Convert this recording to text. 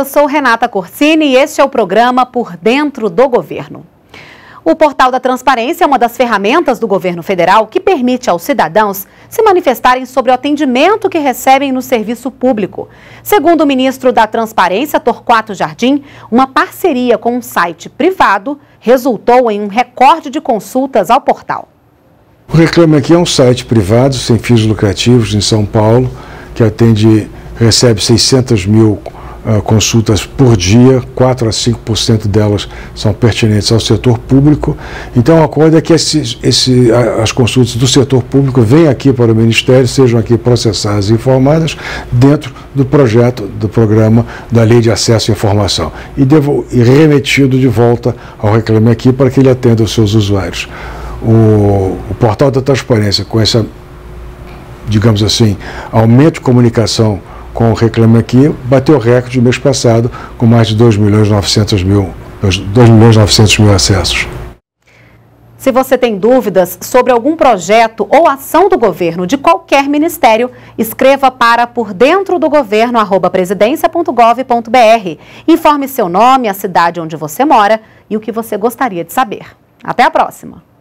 eu sou Renata Corsini e este é o programa Por Dentro do Governo. O Portal da Transparência é uma das ferramentas do governo federal que permite aos cidadãos se manifestarem sobre o atendimento que recebem no serviço público. Segundo o ministro da Transparência, Torquato Jardim, uma parceria com um site privado resultou em um recorde de consultas ao portal. O Reclame Aqui é um site privado, sem fins lucrativos, em São Paulo, que recebe 600 mil consultas por dia, 4 a 5% delas são pertinentes ao setor público. Então, o acordo é que as consultas do setor público venham aqui para o Ministério, sejam aqui processadas e informadas dentro do projeto, do programa da Lei de Acesso à Informação e remetido de volta ao Reclame Aqui para que ele atenda os seus usuários. O Portal da Transparência, com essa, digamos assim, aumento de comunicação com o Reclame Aqui, bateu o recorde no mês passado, com mais de 2.900.000 acessos. Se você tem dúvidas sobre algum projeto ou ação do governo de qualquer ministério, escreva para pordentro-do-governo@presidencia.gov.br. Informe seu nome, a cidade onde você mora e o que você gostaria de saber. Até a próxima!